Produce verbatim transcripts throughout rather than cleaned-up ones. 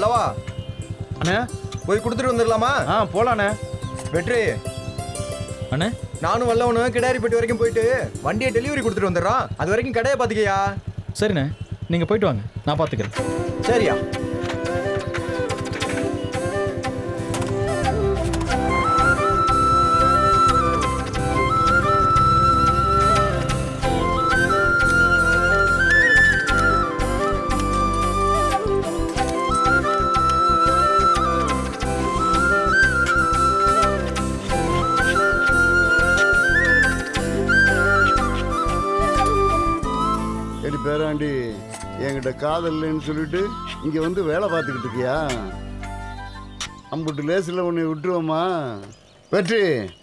வல்லவா அண்ணே போய் கொடுத்துட்டு வந்துடலாமா? ஆ போலாண்ணே. வெற்றி அண்ணே நானும் வல்லவனும் கிடாரிப்பட்டி வரைக்கும் போயிட்டு வண்டியை டெலிவரி கொடுத்துட்டு வந்துடுறோம். அது வரைக்கும் கடையை பார்த்துக்கியா? சரிண்ணே, நீங்கள் போயிட்டு வாங்க, நான் பார்த்துக்கிறேன். சரியா? பேராண்டி என்கிட்ட காதல் இல்லைன்னு சொல்லிட்டு இங்க வந்து வேலை பார்த்துக்கிட்டு இருக்கியா? அம்புட்டு லேசில் உன்னை விட்டுருவோமா? வெற்றி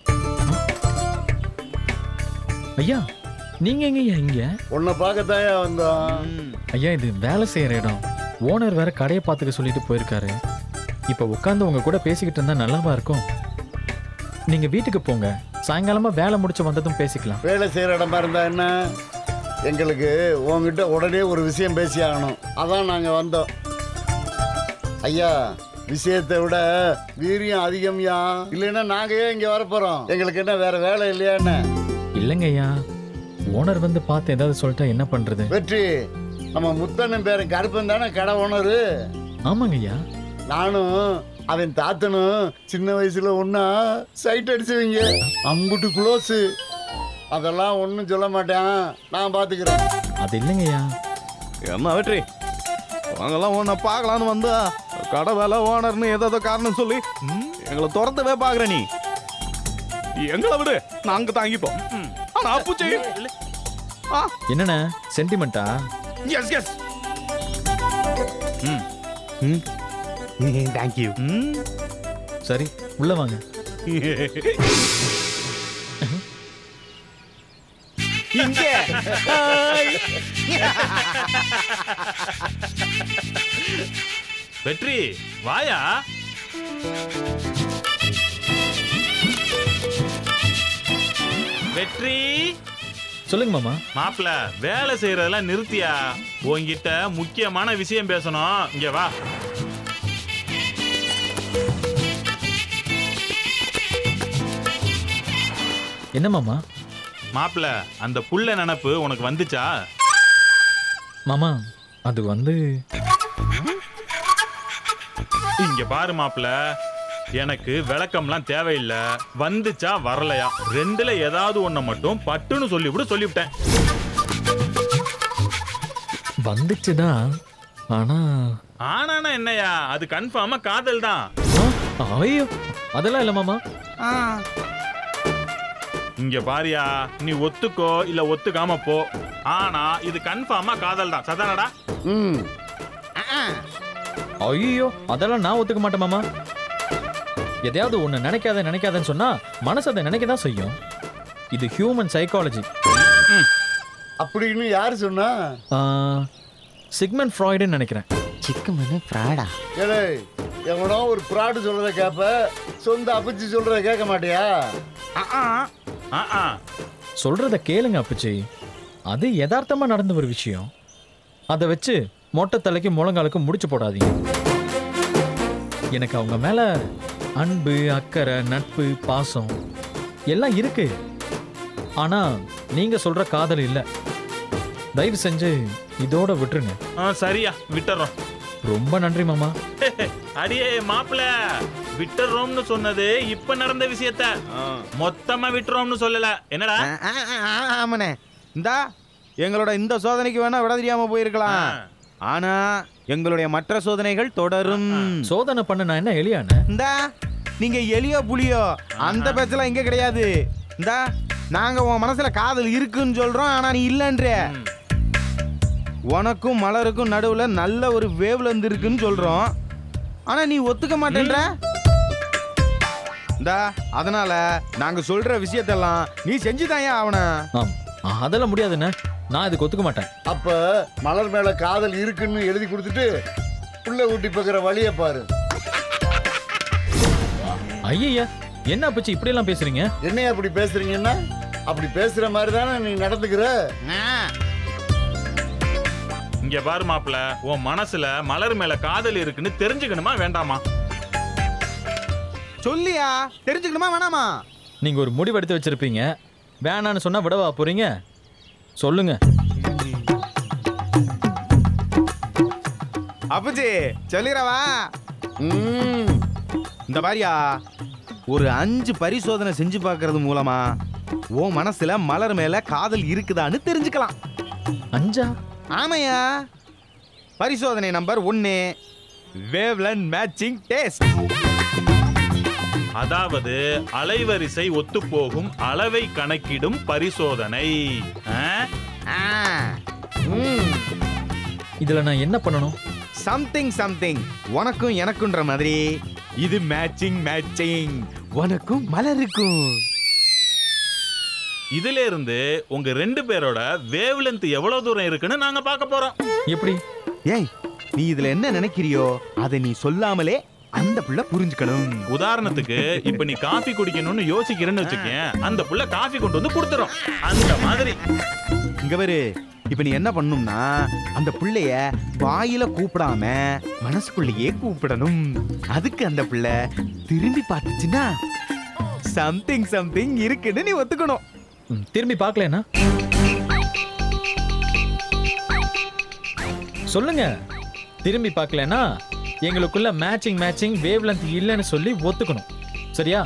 ஐயா, நீங்க எங்கய்யா இங்க? உன்னை பார்க்கத்தாயா வந்தோம். ஐயா, இது வேலை செய்யற இடம். ஓனர் வேற கடையை பார்த்துக்க சொல்லிட்டு போயிருக்காரு. இப்ப உட்காந்து உங்க கூட பேசிக்கிட்டு இருந்தா நல்லாவா இருக்கும்? நீங்க வீட்டுக்கு போங்க, சாயங்காலமா வேலை முடிச்சு வந்ததும் பேசிக்கலாம். வேலை செய்யற இடமா இருந்தா என்ன? எங்களுக்கு உங்ககிட்ட உடனே ஒரு விஷயம் பேசி ஆகணும், அதான் நாங்கள் வந்தோம். ஐயா, விஷயத்தை விட வீரியம் அதிகம்யா. இல்லைன்னா நாங்கள் ஏன் இங்கே வரப்போகிறோம்? எங்களுக்கு என்ன வேற வேலை இல்லையா என்ன? இல்லைங்க ஐயா, ஓனர் வந்து பார்த்து ஏதாவது சொல்லிட்டா என்ன பண்றது? வெற்றி, நம்ம முத்தண்ணன் பேரன் கருப்பன் தானே கடை ஓனரு? ஆமாங்க ஐயா. நானும் அவன் தாத்தனும் சின்ன வயசுல ஒன்னா சைட் அடிச்சுவீங்க. அம்புட்டு குளோஸு. அதெல்லாம் ஒன்றும் சொல்ல மாட்டேன், நான் பார்த்துக்கிறேன். அது இல்லைங்கய்யா. என்ன வெற்றி, அவங்கெல்லாம் உன்னை பார்க்கலான்னு வந்தா கடை வேலை ஓனர்னு ஏதாவது காரணம் சொல்லி எங்களை துரத்தவே பார்க்குற. நீ எங்களை விடு, நாங்க தாங்கிப்போம். ஆனா பூச்சி என்னண்ணே சென்டிமெண்டா? S yes thank you. சரி, உள்ள வாங்க. வெற்றி வாயா. வெற்றி சொல்லுங்க மாமா. மாப்பிள்ள, வேலை செய்யறதெல்லாம் நிறுத்தியா? உன்கிட்ட முக்கியமான விஷயம் பேசணும், இங்க வா. என்ன மாமா? மாப்பிள்ள, அந்த புள்ள நினப்பு உனக்கு வந்துச்சா? மாமா, அது வந்து இங்க பாரு மாப்பிள்ள, எனக்கு விளக்கம்லாம் தேவையில்லை. வந்துச்சா வரலையா ரெண்டுல ஏதாவது ஒண்ண மட்டும் பட்டுன்னு சொல்லிவிடு. சொல்லிவிட்டேன். வந்துச்சுதான். ஆனா ஆனா என்னையா, அது கன்ஃபார்மா காதல் தான். ஐயோ, அதெல்லாம் இல்ல மாமா. இங்க பாரியா, நீ ஒத்துக்கோ இல்ல ஒத்துக்காம போ, ஆனா இது கன்ஃபார்மா காதல் தான். சதானடா? ம். ஐயோ, அதெல்லாம் நான் ஒத்துக்க மாட்டேன் மாமா. எதையாவது ஒண்ணு நினைக்காத நினைக்காதன்னு சொன்னா மனசு அதை நினைக்க தான் செய்யும். இது ஹியூமன் சைக்காலஜி. அப்படின்னு யாரு சொன்னா? சிக்மண்ட் ஃப்ராய்டுன்னு நினைக்கிறேன். சிக்மண்ட் ஃப்ராடா? ஏலே, எவனோ ஒரு ஃப்ராடு சொல்றத கேப்ப, சொந்த அப்பச்சி சொல்றத கேட்க மாட்டியா? சொல்றத கேளுங்க அப்பச்சி. அது யதார்த்தமா நடந்த ஒரு விஷயம். அதை வச்சு மொட்டை தலைக்கு முழங்காலுக்கு முடிச்சு போடாதீங்க. எனக்கு அவங்க மேல அன்பு, அக்கறை, நட்பு, பாசம் எல்லாம் இருக்கு. ஆனா நீங்க சொல்ற காதல் இல்ல. தயவு செஞ்சு இதோட விட்டுருங்க. சரியா, விட்டுறோம். ரொம்ப நன்றி மாமா. அடியே மாப்பிள்ள, விட்டுறோம்னு சொன்னது இப்ப நடந்த விஷயத்த, மொத்தமா விட்டுறோம்னு சொல்லல. என்னடா? ஆமாண்ணே, இந்தா எங்களோட இந்த சோதனைக்கு வேணா விட தெரியாம போயிருக்கலாம். ஆனா எங்களுடைய மற்ற சோதனைகள் தொடரும். சோதனை பண்ண நான் என்ன எலியானே? இந்தா நீங்க எலியோ புலியோ அந்த பேச்செல்லாம் இங்க கிடையாது. இந்தா நாங்க உன் மனசுல காதல் இருக்குன்னு சொல்றோம், ஆனா நீ இல்லன்ற. உனக்கும் மலருக்கும் நடுவுல நல்ல ஒரு வேவ்ல இருந்து இருக்குன்னு சொல்றோம், ஆனா நீ ஒத்துக்க மாட்டேன்ற. இந்தா அதனால நாங்க சொல்ற விஷயத்தெல்லாம் நீ செஞ்சுதான் அவன. அதெல்லாம் முடியாதுண்ணே, நான் இதுக்கு ஒத்துக்க மாட்டேன். அப்ப மலர் மேல காதல் இருக்குன்னு எழுதி கொடுத்துட்டு புள்ள ஊட்டி பார்க்குற வழியை பாரு. ஐயா, என்ன அப்பச்சி இப்படி எல்லாம் பேசுறீங்க? என்னைய அப்படி பேசுறீங்கன்னா, அப்படி பேசுற மாதிரி தானே நீ நடந்துக்கிற. இங்க பாரு மாப்பிள, உன் மனசுல மலர் மேல காதல் இருக்குன்னு தெரிஞ்சுக்கணுமா வேண்டாமா? சொல்லியா, தெரிஞ்சுக்கணுமா வேணாமா? நீங்க ஒரு முடிவு எடுத்து வச்சிருப்பீங்க, வேணான்னு சொன்னா விடவா போறீங்க? சொல்லுங்க. அப்பச்சி சொல்லிடவா? ம் இந்த மாதிரியா ஒரு அஞ்சு பரிசோதனை செஞ்சு பார்க்கறது மூலமா உன் மனசுல மலர் மேல காதல் இருக்குதான்னு தெரிஞ்சுக்கலாம். அஞ்சா? ஆமையா. பரிசோதனை நம்பர் ஒன்னு, வேவ்லென்த் மேட்சிங் டெஸ்ட். அதாவது அலைவரிசை ஒத்துப்போகும் அளவை கணக்கிடும் பரிசோதனை. இதுல நான் என்ன பண்ணணும்? Something something. உனக்கும் எனக்குன்ற மாதிரி இது மேட்சிங் மேட்சிங். உனக்கும் மலருக்கும். இதுல இருந்து உங்க ரெண்டு பேரோட வேவ்லென்த் எவ்வளவு தூரம் இருக்குன்னு நாங்க பார்க்க போறோம். எப்படி? ஏய், நீ இதுல என்ன நினைக்கிறியோ அதை நீ சொல்லாமலே அந்த புள்ள புரிஞ்சுக்கணும். உதாரணத்துக்கு இப்ப நீ காஃபி குடிக்கணும்னு யோசிக்கிறேன்னு வச்சுக்கேன், அந்த புள்ள காஃபி கொண்டு வந்து கொடுத்துரும். அந்த மாதிரி இங்க பாரு, இப்ப நீ என்ன பண்ணணும்னா அந்த புள்ளைய வாயில கூப்பிடாம மனசுக்குள்ளேயே கூப்பிடணும். அதுக்கு அந்த புள்ள திரும்பி பார்த்துச்சுன்னா சம்திங் சம்திங் இருக்குன்னு நீ ஒத்துக்கணும். ம், திரும்பி பார்க்கலனா சொல்லுங்க. திரும்பி பார்க்கலனா எங்களுக்குள்ள மேட்சிங் மேட்சிங் வேவ்லென்த் இல்லைன்னு சொல்லி ஒத்துக்கணும். சரியா?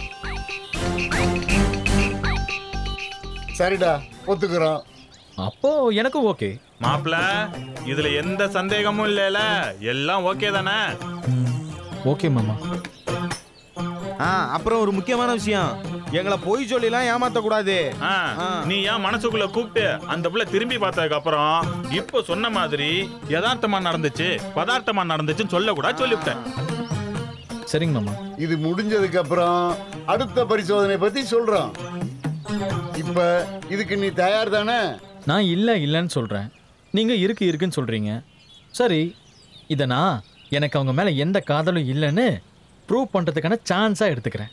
சரிடா, ஒத்துக்கிறோம். அப்போ எனக்கும் ஓகே. மாப்பிள, இதுல எந்த சந்தேகமும் இல்லல, எல்லாம் ஓகே தானே? ஓகே மாமா. ஆ, அப்புறம் ஒரு முக்கியமான விஷயம், எங்களை பொய் சொல்லிலாம் ஏமாத்த கூடாது. நீ ஏன் மனசுக்குள்ள கூப்பிட்டு அந்த புள்ள திரும்பி பார்த்ததுக்கு அப்புறம் இப்ப சொன்ன மாதிரி யதார்த்தமா நடந்துச்சு பதார்த்தமா நடந்துச்சுன்னு சொல்ல கூட சொல்லிவிட்டேன். சரிங்க மாமா. இது முடிஞ்சதுக்கு அப்புறம் அடுத்த பரிசோதனை பத்தி சொல்றோம். இப்ப இதுக்கு நீ தயார் தானே? நான் இல்லை இல்லைன்னு சொல்கிறேன், நீங்கள் இருக்கு இருக்குன்னு சொல்கிறீங்க. சரி, இதை நான் எனக்கு அவங்க மேலே எந்த காதலும் இல்லைன்னு ப்ரூவ் பண்ணுறதுக்கான சான்ஸாக எடுத்துக்கிறேன்.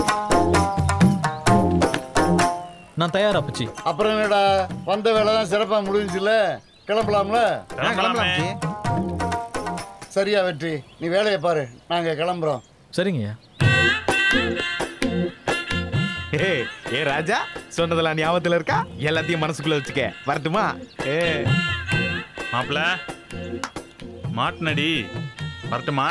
நான் தயாரா பச்சி. அப்புறம் என்னடா, வந்த வேலை தான் சிறப்பாக முடிஞ்சுல, கிளம்பலாம்ல? கிளம்பலாமே. சரியா வெற்றி, நீ வேலையை பாரு, நாங்கள் கிளம்புறோம். சரிங்கய்யா. ஏ ஏ ராஜா, சொன்னதெல்லாம் ஞாபகத்துல இருக்கா? எல்லாத்தையும் மனசுக்குள்ள வச்சுக்க. வரட்டுமா? ஏ மாப்பிள, மாட்டுனடி, வரட்டுமா?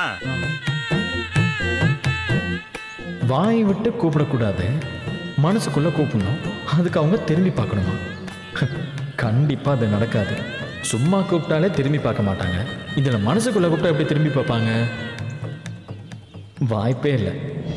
வாய் விட்டு கூப்பிடக்கூடாது, மனசுக்குள்ள கூப்பிடணும். அதுக்கு அவங்க திரும்பி பார்க்கணுமா? கண்டிப்பா அது நடக்காது. சும்மா கூப்பிட்டாலே திரும்பி பார்க்க மாட்டாங்க. இதுல மனசுக்குள்ள கூப்பிட்டா எப்படி திரும்பி பார்ப்பாங்க? வாய்ப்பே இல்லை.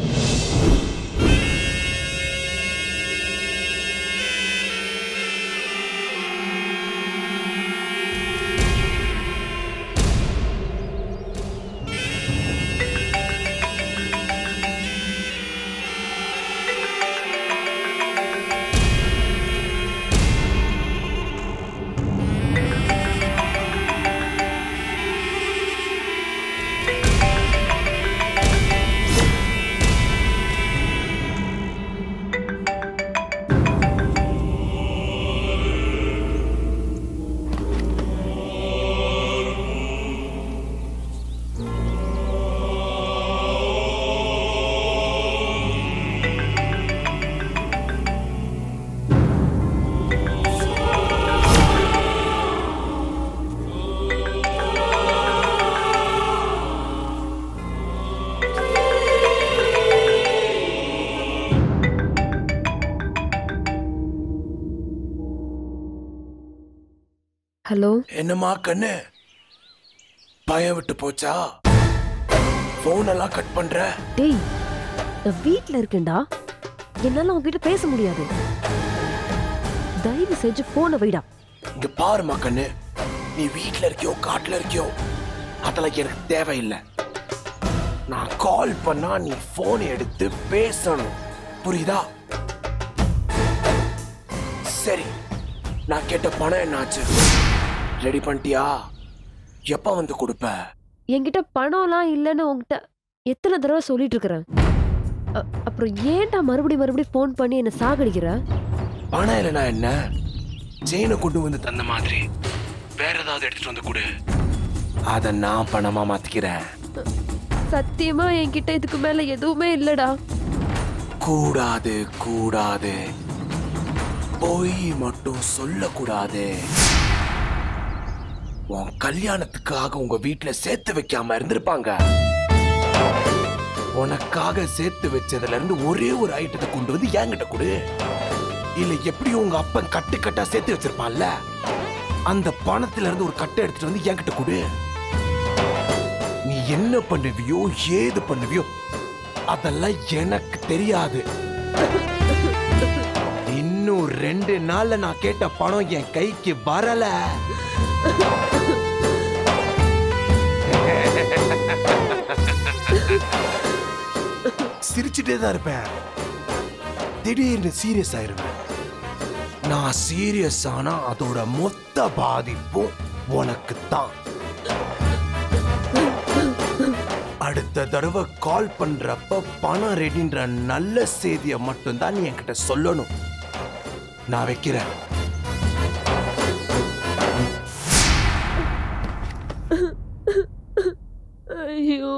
ஹலோ. என்னம்மா கண்ணு, பயம் விட்டு போச்சா? போன் எல்லாம் கட் பண்ற? டேய், நான் வீட்ல இருக்கேன்டா, என்னால உன்கிட்ட பேச முடியாது. தயவு செஞ்சு போனை வைடா. இங்க பாருமா கண்ணு, நீ வீட்ல இருக்கியோ காட்டுல இருக்கியோ அதெல்லாம் எனக்கு தேவையில்லை. நான் கால் பண்ணா நீ போன் எடுத்து பேசணும், புரியுதா? சரி, நான் கேட்ட பணம் என்னாச்சு? ரெடி பண்ணிட்டியா? எப்ப வந்து கொடுப்ப? என்கிட்ட பணம்லாம் இல்லைன்னு உன்கிட்ட எத்தனை தடவை சொல்லிட்டு இருக்கிறேன். அப்புறம் ஏன்டா மறுபடியும் மறுபடியும் போன் பண்ணி என்ன சாகடிக்கிற? பணம் இல்லைனா என்ன, செயினை கொண்டு வந்து தந்த மாதிரி வேற ஏதாவது எடுத்துட்டு வந்து கொடு, அத நான் பணமா மாத்திக்கிறேன். சத்தியமா என்கிட்ட இதுக்கு மேல எதுவுமே இல்லடா. கூடாது கூடாது, போய் மட்டும் சொல்லக்கூடாது. உன் கல்யாணத்துக்காக உங்க வீட்டுல சேர்த்து வைக்காம இருந்திருப்பாங்க. உனக்காக சேர்த்து வச்சதுல இருந்து ஒரே ஒரு ஐட்டத்தை கொண்டு வந்து என்கிட்ட கொடு. இல்ல எப்படி உங்க அப்பன் கட்டு கட்டா சேர்த்து வச்சிருப்பான்ல, அந்த பணத்துல இருந்து ஒரு கட்டை எடுத்துட்டு வந்து என்கிட்ட கொடு. நீ என்ன பண்ணுவியோ ஏது பண்ணுவியோ அதெல்லாம் எனக்கு தெரியாது. இன்னும் ரெண்டு நாள்ல நான் கேட்ட பணம் என் கைக்கு வரல, சிரிச்சுட்டே தான் இருப்பேன். திடீர்னு சீரியஸ் ஆயிருவேன். நான் சீரியஸ் ஆனா அதோட மொத்த பாதிப்பும் உனக்கு தான். அடுத்த தடவை கால் பண்றப்ப பணம் ரெடின்ற நல்ல செய்தியை மட்டும்தான் நீ என்கிட்ட சொல்லணும். நான் வைக்கிறேன். ஐயோ,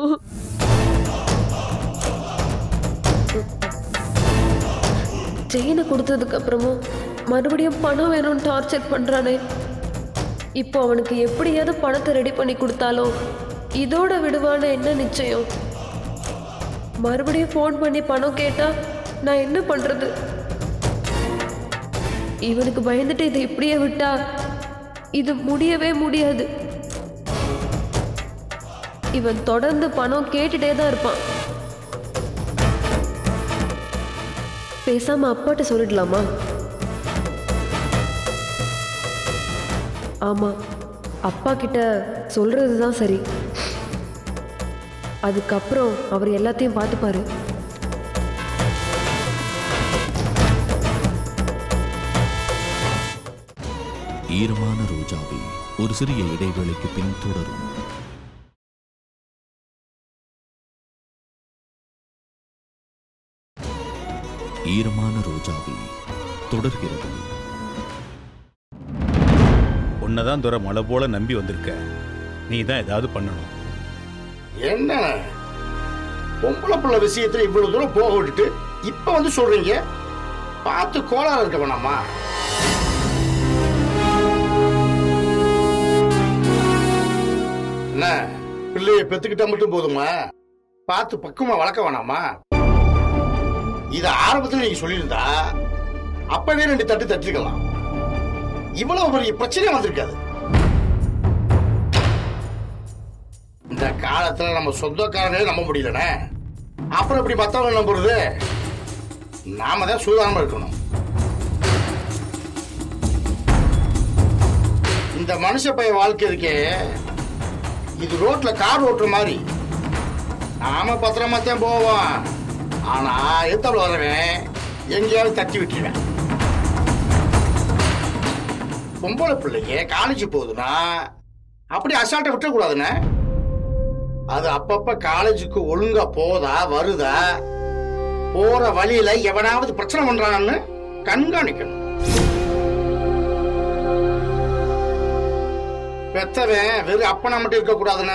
செயினை கொடுத்ததுக்கு அப்புறமும் மறுபடியும் பணம் வேணும்னு டார்ச்சர் பண்றானே. இப்போ அவனுக்கு எப்படியாவது பணத்தை ரெடி பண்ணி கொடுத்தாலும் இதோட விடுவான என்ன நிச்சயம்? மறுபடியும் ஃபோன் பண்ணி பணம் கேட்டா நான் என்ன பண்றது? இவனுக்கு பயந்துட்டு இதை இப்படியே விட்டா இது முடியவே முடியாது. இவன் தொடர்ந்து பணம் கேட்டுட்டே தான் இருப்பான். பேசாம அப்பாட்ட சொல்லிடலாமா? ஆமா, அப்பா கிட்ட சொல்றதுதான் சரி. அதுக்கப்புறம் அவர் எல்லாத்தையும் பார்த்துப்பாரு. ஈரமான ரோஜாவே ஒரு சிறிய இடைவேளைக்கு பின் தொடரும். ஈரமான ரோஜாவே தொடர்கிறது. உன்னதான் துரை மழை போல நம்பி வந்திருக்க, நீ தான் ஏதாவது பண்ணணும். என்ன பொம்பளை பிள்ளை விஷயத்துல இவ்வளவு தூரம் போக விட்டுட்டு இப்ப வந்து சொல்றீங்க? பார்த்து கோளாறு இருக்க வேணாமா? என்ன பிள்ளைய பெத்துக்கிட்டா மட்டும் போதுமா? பார்த்து பக்குவமா வளர்க்க வேணாமா? இத ஆரம்பத்துல நீங்க சொல்லியிருந்தா அப்பவே ரெண்டு தட்டு தட்டிருக்கலாம். இவ்வளவு பெரிய பிரச்சனை வந்திருக்காது. இந்த காலத்துல நம்ம சொந்தக்காரனே நம்ப முடியலனே, அப்புறம் இப்படி மத்தவங்க நம்புறது? நாம தான் சூதானமா இருக்கணும். இந்த மனுஷ பைய வாழ்க்கை இருக்கே, இது ரோட்ல கார் ஓட்டுற மாதிரி. நாம பத்திரமா தான் போவோம், ஆனா எத்தவளவு வரவேன் எங்கேயாவது தட்டி விட்டுருவேன். பொம்பளை பிள்ளைங்க காலேஜ் போகுதுன்னா அப்படி அசால்ட்டை விட்டுறக்கூடாதுன்னு. அது அப்பப்ப காலேஜுக்கு ஒழுங்கா போதா வருதா, போற வழியில எவனாவது பிரச்சனை பண்றான்னு கண்காணிக்கணும். பெத்தவன் வெறும் அப்பனா மட்டும் இருக்க கூடாதுன்னு,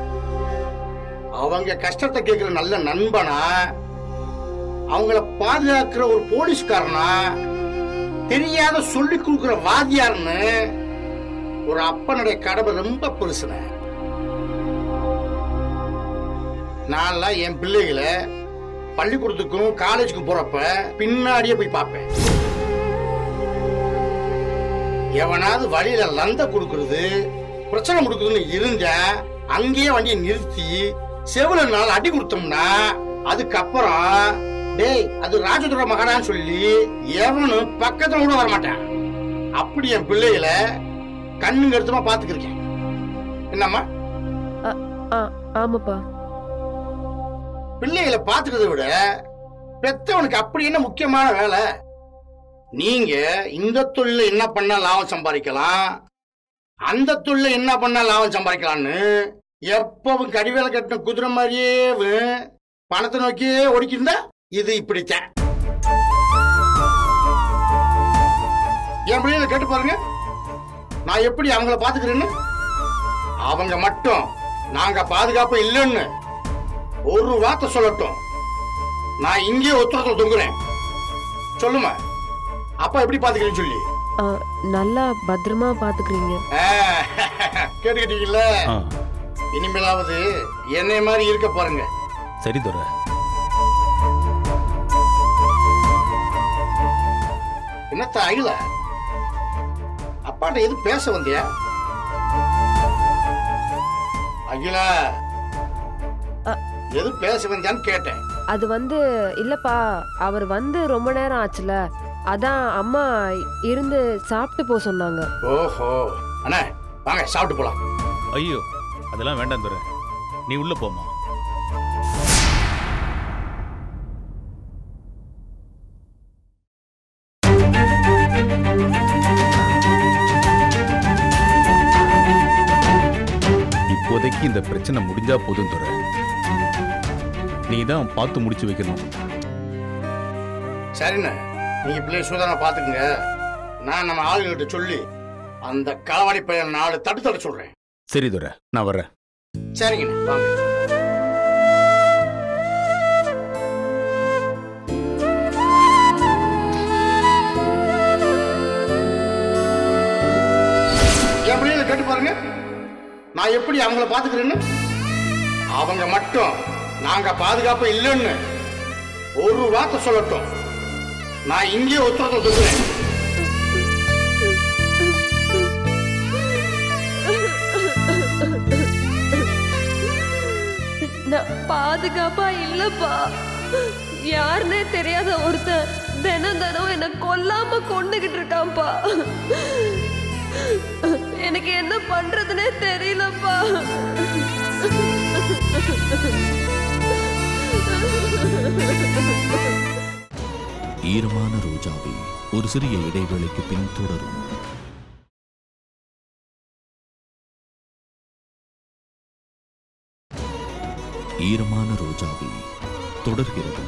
அவங்க கஷ்டத்தை கேட்கிற நல்ல நண்பனா, அவங்கள பாதுகாக்கிற ஒரு போலீஸ்காரனா, தெரியாத சொல்லி கொடுக்கிற வாத்தியார்னு ஒரு அப்பனுடைய கடமை ரொம்ப பெருசுன. நான் என் பிள்ளைகளை பள்ளிக்கூடத்துக்கும் காலேஜுக்கு போறப்ப பின்னாடியே போய் பார்ப்பேன். எவனாவது வழியில லந்த கொடுக்கறது பிரச்சனை கொடுக்குதுன்னு இருந்தா அங்கேயே வண்டியை நிறுத்தி செவில நாள் அடி கொடுத்தோம்னா அதுக்கப்புறம் டேய் அது ராஜதுர மகனான்னு சொல்லி எவனும் பக்கத்துல கூட வரமாட்டான். அப்படி என் பிள்ளைகளை கண்ணுங்க எடுத்துமா பாத்துக்கிருக்கேன். என்னம்மா? ஆமாப்பா. பிள்ளைகளை பாத்துக்கிறத விட பெத்தவனுக்கு அப்படி என்ன முக்கியமான வேலை? நீங்க இந்த தொழில என்ன பண்ணா லாபம் சம்பாதிக்கலாம், அந்த தொழில என்ன பண்ணா லாபம் சம்பாதிக்கலாம்னு எப்பவும் கடிவேலை கட்டின குதிரை மாதிரியே பணத்தை நோக்கியே ஓடிக்கிருந்தா இது இப்படித்தான். என் பிள்ளைகளை கேட்டு பாருங்க, நான் எப்படி அவங்கள பாத்துக்கிறேன்னு? அவங்க மட்டும் நாங்க பாதுகாப்பு இல்லைன்னு ஒரு வார்த்தை சொல்லட்டும், நான் இங்கே உத்தரத்துல தொங்குறேன். சொல்லுமா, அப்பா எப்படி பாத்துக்கிறேன்னு சொல்லி. நல்லா பத்திரமா பாத்துக்கிறீங்க. கேட்டுக்கிட்டீங்கல்ல? இனிமேலாவது என்னை மாதிரி இருக்க பாருங்க. சரி துரை. என்னத்த அகில, அப்பாட்ட எது பேச வந்தியா? அகில, எது பேச வந்தியான்னு கேட்டேன். அது வந்து இல்லப்பா, அவர் வந்து ரொம்ப நேரம் ஆச்சுல, அதான் அம்மா இருந்து சாப்பிட்டு போ சொன்னாங்க. ஓஹோ, அண்ணா வாங்க சாப்பிட்டு போலாம். ஐயோ அதெல்லாம் வேண்டாம் துரை, நீ உள்ள போமா. இப்போதைக்கு இந்த பிரச்சனை முடிஞ்சா போதும் துரை. நீ தான் பார்த்து முடிச்சு வைக்கணும். சரிண்ணா, நீங்க பிள்ளைய சூதான பாத்துக்குங்க. நான் நம்ம ஆளுகிட்ட சொல்லி அந்த களவாடி பையன் நாலு தட்டு தட்ட சொல்றேன். சரி துரை, நான் வர்றேன். சரிங்கண்ணா வாங்க. என் பிள்ளைகளை கேட்டு பாருங்க, நான் எப்படி அவங்கள பாத்துக்கிறேன்னு. அவங்க மட்டும் நாங்க பாதுகாப்பு இல்லைன்னு ஒரு வார்த்தை சொல்லட்டும், நான் இங்கே உத்தரத்தை தொங்குறேன். நான் பாதுகாப்பா இல்லப்பா. யாருன்னே தெரியாத ஒருத்தன் தினம் தினம் என்ன கொல்லாம கொண்டுகிட்டு இருக்கான்ப்பா. எனக்கு என்ன பண்றதுன்னே தெரியலப்பா. ஈரமான ரோஜாவை ஒரு சிறிய இடைவேளைக்கு பின் தொடரும். ஈரமான ரோஜாவை தொடர்கிறது.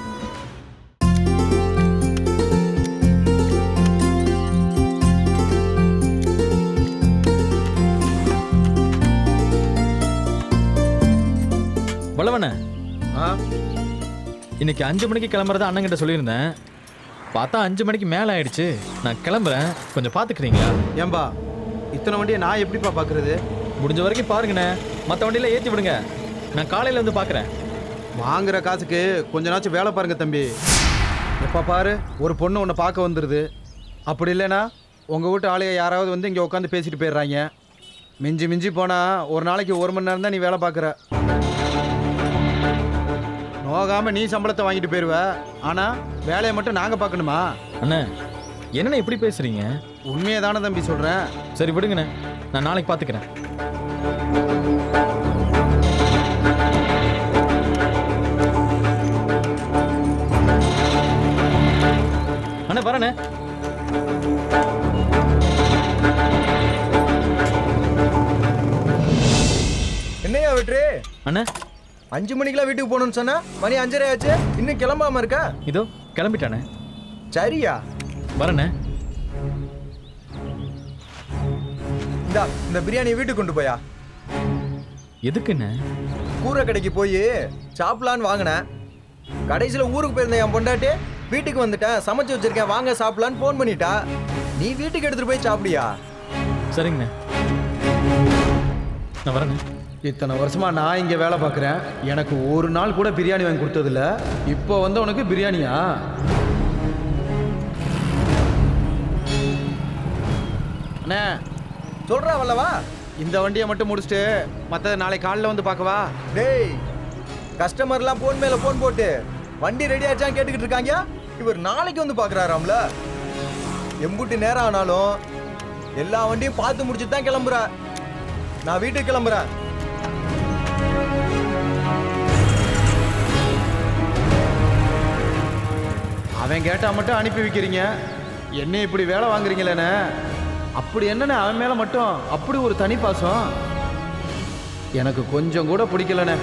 வளவன, இன்னைக்கு அஞ்சு மணிக்கு கிளம்புறதா அண்ணங்கிட்ட சொல்லியிருந்தேன். பார்த்தா அஞ்சு மணிக்கு மேலே ஆயிடுச்சு. நான் கிளம்புறேன், கொஞ்சம் பார்த்துக்கிறீங்களா? ஏம்பா இத்தனை வண்டியை நான் எப்படிப்பா பார்க்கறது? முடிஞ்ச வரைக்கும் பாருங்கண்ணே, மற்ற வண்டியில ஏற்றி விடுங்க. நான் காலையில் வந்து பார்க்குறேன். வாங்குற காசுக்கு கொஞ்ச நாச்சும் வேலை பாருங்க தம்பி. எப்போ பாரு ஒரு பொண்ணு உன்னை பார்க்க வந்துடுது. அப்படி இல்லைன்னா உங்கள் வீட்டு ஆளைய யாராவது வந்து இங்கே உட்காந்து பேசிட்டு போயிடுறாங்க. மிஞ்சி மிஞ்சி போனால் ஒரு நாளைக்கு ஒரு மணி நேரம் தான் நீ வேலை பார்க்குற. நோகாமல் நீ சம்பளத்தை வாங்கிட்டு போயிடுவ, ஆனால் வேலையை மட்டும் நாங்கள் பார்க்கணுமா? அண்ணே என்னண்ணே இப்படி பேசுகிறீங்க? உண்மையை தானே தம்பி சொல்கிறேன். சரி விடுங்கண்ணே, நான் நாளைக்கு பார்த்துக்கிறேன். அண்ணே வரண்ணே. என்னையா வெற்றி அண்ணே, அஞ்சு மணிக்கெல்லாம் வீட்டுக்கு போகணும்னு சொன்னா மணி அஞ்சரை ஆச்சு, இன்னும் கிளம்பாம இருக்கா? இதோ கிளம்பிட்டானே. சரியா, வரண்ணே. இந்தா இந்த பிரியாணியை வீட்டுக்கு கொண்டு போயா. எதுக்குண்ணே? கூரை கடைக்கு போய் சாப்பிடலான்னு வாங்கினேன். கடைசியில் ஊருக்கு போயிருந்தேன். என் பொண்டாட்டி வீட்டுக்கு வந்துட்டேன், சமைச்சு வச்சிருக்கேன், வாங்க சாப்பிடலான்னு ஃபோன் பண்ணிட்டா. நீ வீட்டுக்கு எடுத்துட்டு போய் சாப்பிடியா? சரிங்கண்ணே, நான் வரேண்ணே. இத்தனை வருஷமா நான் இங்கே வேலை பார்க்குறேன், எனக்கு ஒரு நாள் கூட பிரியாணி வாங்கி கொடுத்ததில்ல. இப்போ வந்து உனக்கு பிரியாணியா? அண்ணே சொல்கிறா வல்லவா, இந்த வண்டியை மட்டும் முடிச்சுட்டு மற்ற நாளை காலையில் வந்து பார்க்கவா? டேய், கஸ்டமர்லாம் ஃபோன் மேலே ஃபோன் போட்டு வண்டி ரெடி ஆச்சான்னு கேட்டுக்கிட்டு இருக்காங்க. இவர் நாளைக்கு வந்து பார்க்குறாராம்ல. எம்புட்டு நேரம் ஆனாலும் எல்லா வண்டியும் பார்த்து முடிச்சுட்டு தான் கிளம்புற. நான் வீட்டுக்கு கிளம்புறேன். அவன் கேட்டா மட்டும் அனுப்பி வைக்கிறீங்க, என்ன இப்படி வேலை வாங்குறீங்களேண்ணே? அப்படி என்னண்ணே அவன் மேலே மட்டும் அப்படி ஒரு தனி பாசம்? எனக்கு கொஞ்சம் கூட பிடிக்கலண்ணே.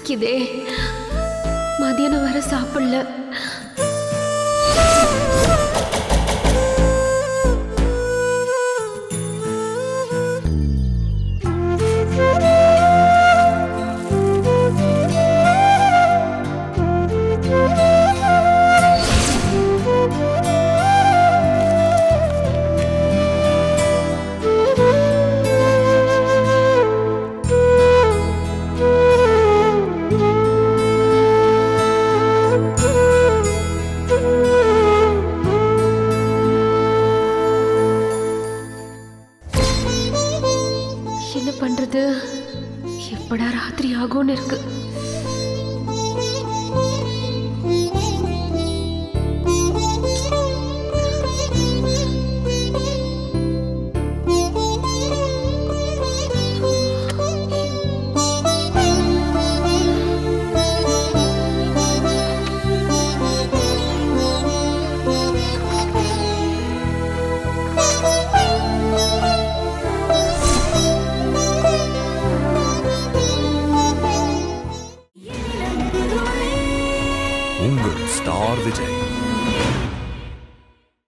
பசிக்குதே, மதியானம் வர சாப்பிடல. என்ன பண்றது? எப்படா ராத்திரி ஆகும்னு இருக்கு.